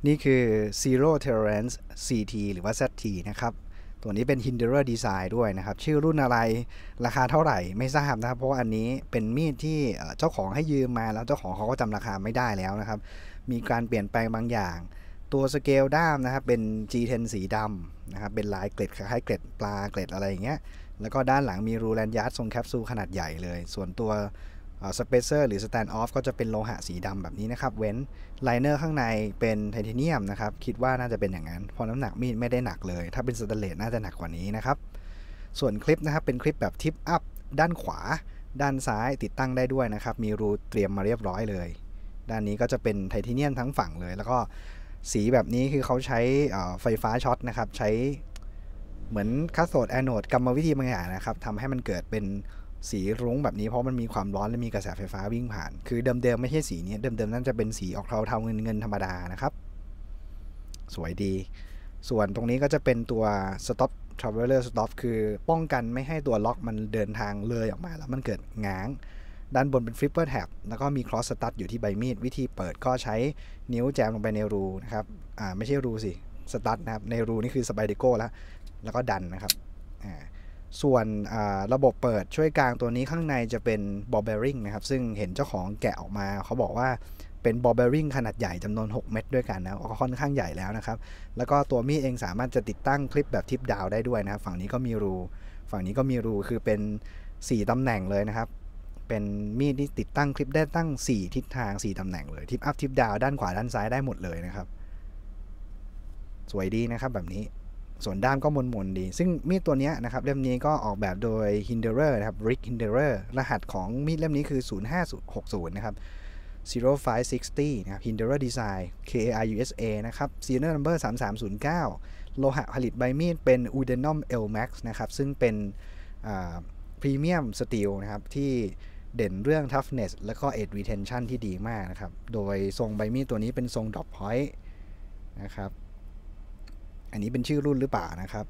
นี่คือ Zero Tolerance CT หรือว่า ZT นะครับตัวนี้เป็น Hinderer Design ด้วยนะครับชื่อรุ่นอะไรราคาเท่าไหร่ไม่ทราบนะครับเพราะว่าอันนี้เป็นมีดที่เจ้าของให้ยืมมาแล้วเจ้าของเขาก็จำราคาไม่ได้แล้วนะครับมีการเปลี่ยนแปลงบางอย่างตัวสเกลด้ามนะครับเป็น G10 สีดำนะครับเป็นลายเกล็ดคล้ายๆเกล็ดปลาเกล็ดอะไรอย่างเงี้ยแล้วก็ด้านหลังมีรูแลนยาร์ดทรงแคปซูลขนาดใหญ่เลยส่วนตัวสเปเซอร์หรือสแตนด์ออฟก็จะเป็นโลหะสีดำแบบนี้นะครับเว้นไลเนอร์ข้างในเป็นไทเทเนียมนะครับคิดว่าน่าจะเป็นอย่างนั้นเพราะน้ำหนักมีดไม่ได้หนักเลยถ้าเป็นสแตนเลสน่าจะหนักกว่านี้นะครับส่วนคลิปนะครับเป็นคลิปแบบทิปอัพด้านขวาด้านซ้ายติดตั้งได้ด้วยนะครับมีรูเตรียมมาเรียบร้อยเลยด้านนี้ก็จะเป็นไทเทเนียมทั้งฝั่งเลยแล้วก็สีแบบนี้คือเขาใช้ไฟฟ้าช็อตนะครับใช้เหมือนคาโธดแอนโนดกรรมวิธีบางอย่างนะครับทำให้มันเกิดเป็นสีรุ้งแบบนี้เพราะมันมีความร้อนและมีกระแสไฟฟ้าวิ่งผ่านคือเดิมๆไม่ใช่สีนี้เดิมๆนั่นจะเป็นสีออกเทาๆเงินธรรมดานะครับสวยดีส่วนตรงนี้ก็จะเป็นตัว stop traveler stop คือป้องกันไม่ให้ตัวล็อกมันเดินทางเลยออกมาแล้วมันเกิดง้างด้านบนเป็น flipper tab แล้วก็มี cross stud อยู่ที่ใบมีดวิธีเปิดก็ใช้นิ้วแจมลงไปในรูนะครับไม่ใช่รูสิสตั๊ดนะครับในรูนี่คือสไปเดโก้แล้วก็ดันนะครับส่วนระบบเปิดช่วยกลางตัวนี้ข้างในจะเป็น ball bearing นะครับซึ่งเห็นเจ้าของแกะออกมาเขาบอกว่าเป็น ball bearing ขนาดใหญ่จำนวน6เม็ดด้วยกันนะก็ค่อนข้างใหญ่แล้วนะครับแล้วก็ตัวมีดเองสามารถจะติดตั้งคลิปแบบทิปดาวได้ด้วยนะครับฝั่งนี้ก็มีรูฝั่งนี้ก็มีรูคือเป็น4ตำแหน่งเลยนะครับเป็นมีดที่ติดตั้งคลิปได้ตั้ง4ทิศทาง4ตำแหน่งเลยทิปอัพทิปดาวด้านขวาด้านซ้ายได้หมดเลยนะครับสวยดีนะครับแบบนี้ส่วนด้ามก็มนๆดีซึ่งมีดตัวนี้นะครับเล่มนี้ก็ออกแบบโดย Hinderer นะครับ Rick Hinderer รหัสของมีดเล่มนี้คือ 0560 นะครับ 0560 นะครับ Hinderer Design KARUSA นะครับ Serial Number 3309 โลหะผลิตใบมีดเป็น Udenum L-Max นะครับซึ่งเป็นพรีเมียมสตีลนะครับที่เด่นเรื่อง toughness และก็ edge retention ที่ดีมากนะครับโดยทรงใบมีดตัวนี้เป็นทรง drop point นะครับอันนี้เป็นชื่อรุ่นหรือเปล่านะครับ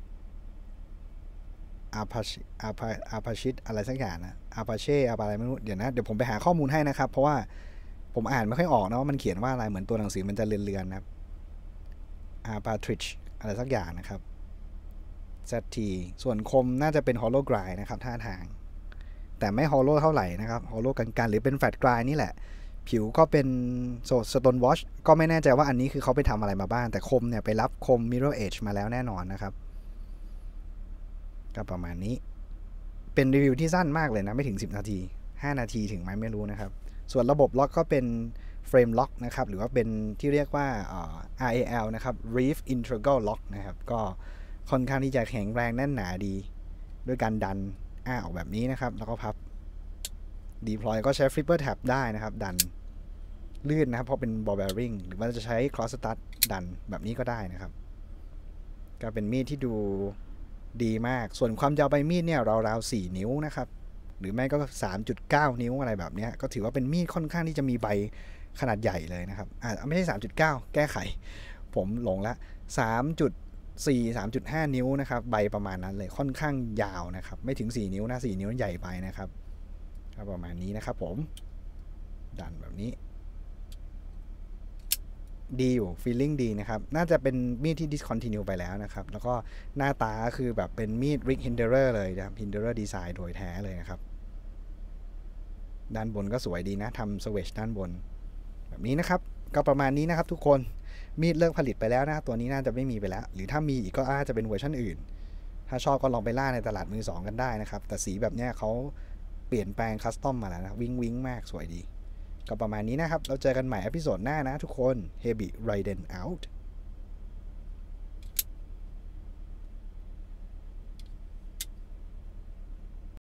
อาพาชิตอะไรสักอย่างนะอาพาเช่อะไรไม่รู้เดี๋ยวผมไปหาข้อมูลให้นะครับเพราะว่าผมอ่านไม่ค่อยออกนะว่ามันเขียนว่าอะไรเหมือนตัวหนังสือมันจะเลือนๆนะครับอาพาทริชอะไรสักอย่างนะครับ ZT ส่วนคมน่าจะเป็น hollow grind นะครับท่าทางแต่ไม่ hollow เท่าไหร่นะครับ hollow กันๆหรือเป็น flat grind นี่แหละผิวก็เป็นstone wash ก็ไม่แน่ใจว่าอันนี้คือเขาไปทำอะไรมาบ้างแต่คมเนี่ยไปรับคม mirror edge มาแล้วแน่นอนนะครับก็ประมาณนี้เป็นรีวิวที่สั้นมากเลยนะไม่ถึง10นาที5นาทีถึงไหมไม่รู้นะครับส่วนระบบล็อกก็เป็นเฟรมล็อกนะครับหรือว่าเป็นที่เรียกว่าRAL นะครับ Reef Integral Lock นะครับก็ค่อนข้างที่จะแข็งแรงแน่นหนาดีด้วยการดันออกแบบนี้นะครับแล้วก็พับdeploy ก็ใช้ flipper tab ได้นะครับดันลื่นนะครับเพราะเป็น ball bearing หรือว่าจะใช้ cross stud ดันแบบนี้ก็ได้นะครับก็เป็นมีดที่ดูดีมากส่วนความยาวใบมีดเนี่ยราวๆ4นิ้วนะครับหรือไม่ก็ 3.9 นิ้วอะไรแบบนี้ก็ถือว่าเป็นมีดค่อนข้างที่จะมีใบขนาดใหญ่เลยนะครับไม่ใช่ 3.9 แก้ไขผมหลงละ3.4 3.5 นิ้วนะครับใบประมาณนั้นเลยค่อนข้างยาวนะครับไม่ถึง4นิ้วนะ4นิ้วใหญ่ไปนะครับประมาณนี้นะครับผมดันแบบนี้ดีอยู่ feeling ดีนะครับน่าจะเป็นมีดที่ discontinue ไปแล้วนะครับแล้วก็หน้าตาคือแบบเป็นมีด Rick Hinderer เลยนะครับ Hinderer Design โดยแท้เลยนะครับด้านบนก็สวยดีนะทำ switch ด้านบนแบบนี้นะครับก็ประมาณนี้นะครับทุกคนมีดเลิกผลิตไปแล้วนะตัวนี้น่าจะไม่มีไปแล้วหรือถ้ามีอีกก็อาจจะเป็นเวอร์ชันอื่นถ้าชอบก็ลองไปล่าในตลาดมือสองกันได้นะครับแต่สีแบบนี้เขาเปลี่ยนแปลงคัสตอมมาแล้วนะวิ้งมากสวยดีก็ประมาณนี้นะครับเราเจอกันใหม่อพิโซดหน้านะทุกคน Heavy Raiden out